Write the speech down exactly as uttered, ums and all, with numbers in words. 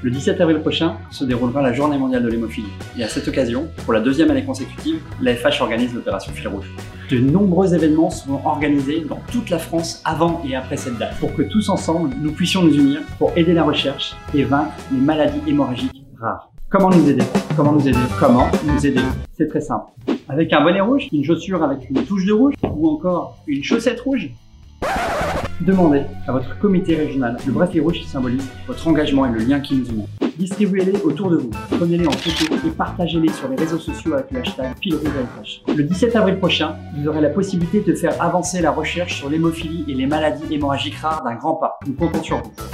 Le dix-sept avril prochain se déroulera la Journée mondiale de l'hémophilie. Et à cette occasion, pour la deuxième année consécutive, l'A F H organise l'opération Fil Rouge. De nombreux événements seront organisés dans toute la France avant et après cette date, pour que tous ensemble, nous puissions nous unir pour aider la recherche et vaincre les maladies hémorragiques rares. Comment nous aider? Comment nous aider? Comment nous aider? C'est très simple. Avec un bonnet rouge, une chaussure avec une touche de rouge ou encore une chaussette rouge, demandez à votre comité régional le bracelet rouge qui symbolise votre engagement et le lien qui nous unit. Distribuez-les autour de vous, prenez-les en photo et partagez-les sur les réseaux sociaux avec le hashtag Fil Rouge A F H. Le dix-sept avril prochain, vous aurez la possibilité de faire avancer la recherche sur l'hémophilie et les maladies hémorragiques rares d'un grand pas. Nous comptons sur vous.